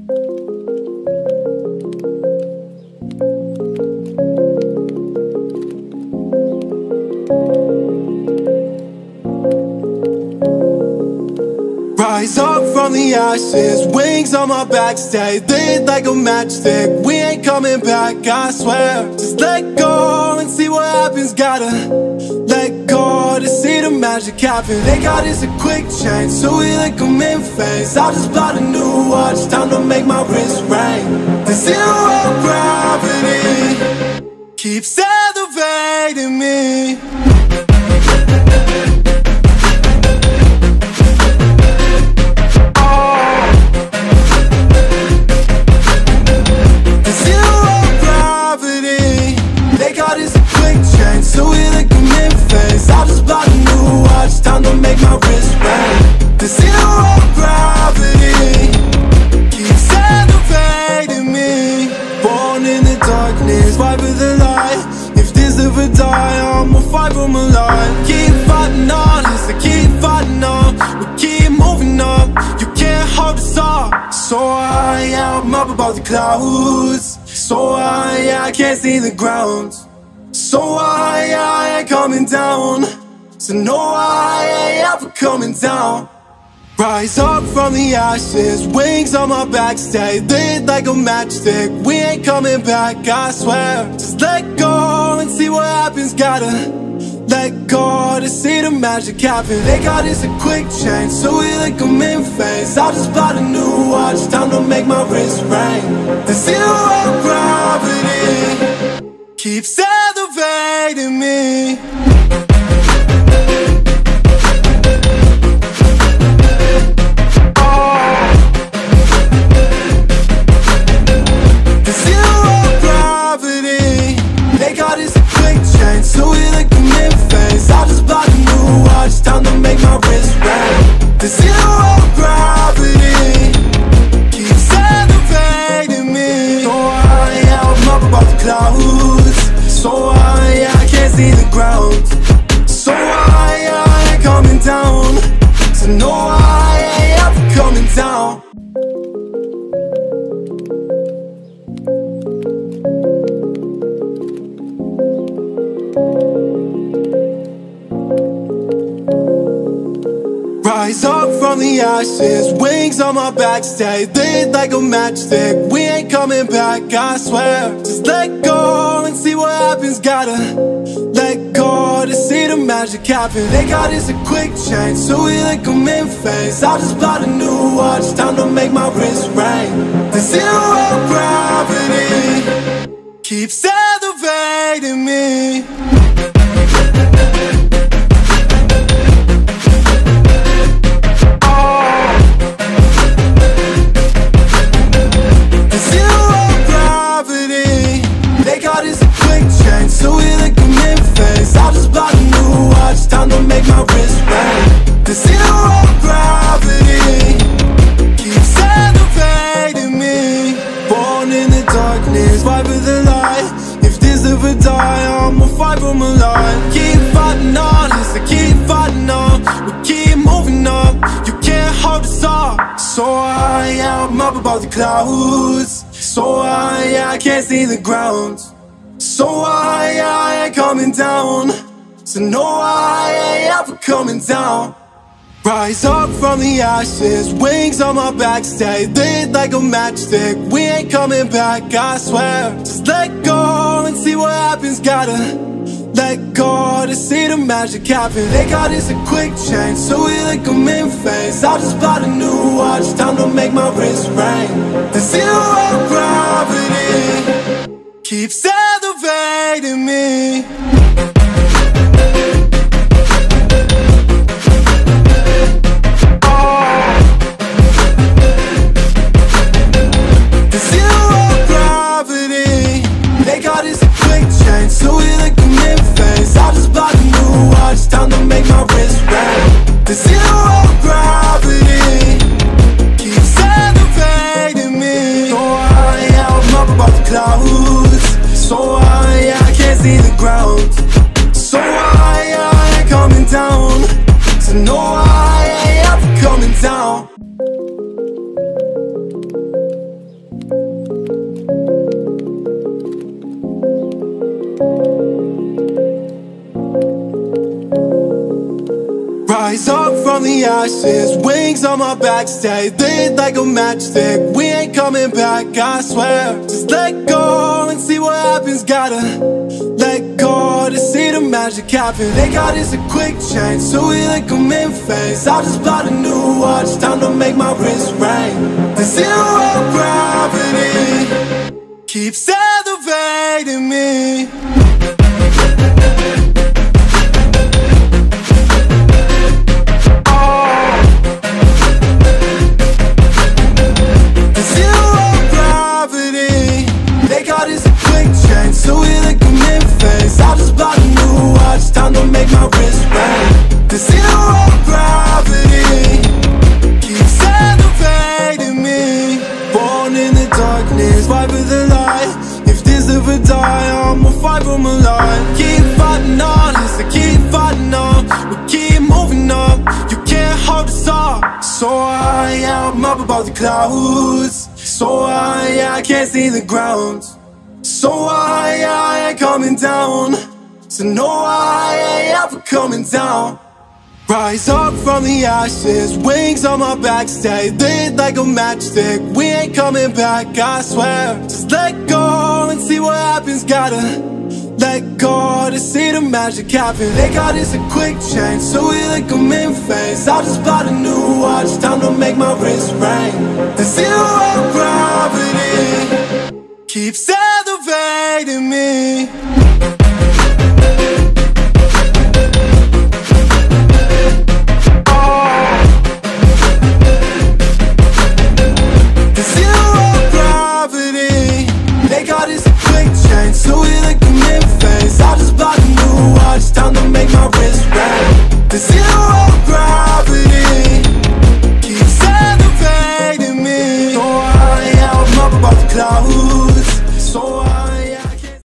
Rise up from the ashes, wings on my back, stay lit like a matchstick. We ain't coming back, I swear. Just let go and see what happens. Gotta let go to see the magic happen. They got us a quick change, so we like them in phase. I just bought a new watch, time to make my wrist ring. The zero gravity keeps elevating me. So we like them in phase. I just bought a new watch, time to make my wrist ring. The zero gravity keeps elevating me. Born in the darkness, fight for the light. If this ever die, I'ma fight for my life. Keep fighting on, yes, I keep fighting on. We keep moving up, you can't hold us up. So I'm up above the clouds. So I can't see the ground. So I ain't coming down. So no, I ain't ever coming down. Rise up from the ashes, wings on my back, stay lit like a matchstick. We ain't coming back, I swear. Just let go and see what happens. Gotta let go to see the magic happen. They got us a quick change, so we like them in phase. I just bought a new watch, time to make my wrist ring. The zero gravity keeps elevating me. The zero gravity, they got us a quick change, so we like them in phase. I just bought a new watch, time to make my wrist ring. The zero gravity keeps elevating me. So I'm up above the clouds. So I can't see the ground. So I ain't coming down. So no, I ain't ever coming down. Rise up from the ashes, wings on my back, stay lit like a matchstick. We ain't coming back, I swear. Just let go and see what happens. Gotta let go to see the magic happen. They got us a quick change, so we like them in phase. I just bought a new watch, time to make my wrist ring. The zero gravity keeps elevating me. So we like them in phase. I just bought a new watch, time to make my wrist ring. The zero gravity keeps elevating me. Born in the darkness, fight for the light. If this ever die, I'ma fight for my life. Keep fighting on, yes, I keep fighting on. We keep moving up, you can't hold us up. So I am up above the clouds. So I can't see the ground. So I ain't coming down. So no, I ain't ever coming down. Rise up from the ashes, wings on my back, stay lit like a matchstick. We ain't coming back, I swear. Just let go and see what happens. Gotta let go to see the magic happen. They got us a quick change, so we like them in phase. I just bought a new watch, time to make my wrist ring. The zero gravity keeps elevating me. The zero gravity, they got us a quick change, so we like them in phase. I just bought a new watch, time to make my wrist ring. The zero gravity keeps elevating me. So I'm up above the clouds. So I can't see the ground. the ashes, wings on my back, stay lit like a matchstick. We ain't coming back, I swear. Just let go and see what happens. Gotta let go to see the magic happen. They got us a quick change, so we like them in phase. I just bought a new watch, time to make my wrist ring. The zero gravity keeps elevating me. So we like them in phase. I just bought a new watch, time to make my wrist ring. The zero gravity keeps elevating me. Born in the darkness, fight for the light. If this ever die, I'ma fight for my life. Keep fighting on, yes, I keep fighting on. We keep moving up, you can't hold us up. So I'm up above the clouds. So I can't see the ground. So I ain't coming down. So no, I ain't ever coming down. Rise up from the ashes, wings on my back, stay lit like a matchstick. We ain't coming back, I swear. Just let go and see what happens. Gotta let go to see the magic happen. They got us a quick change, so we like them in phase. I just bought a new watch, time to make my wrist ring. The zero gravity keeps elevating me.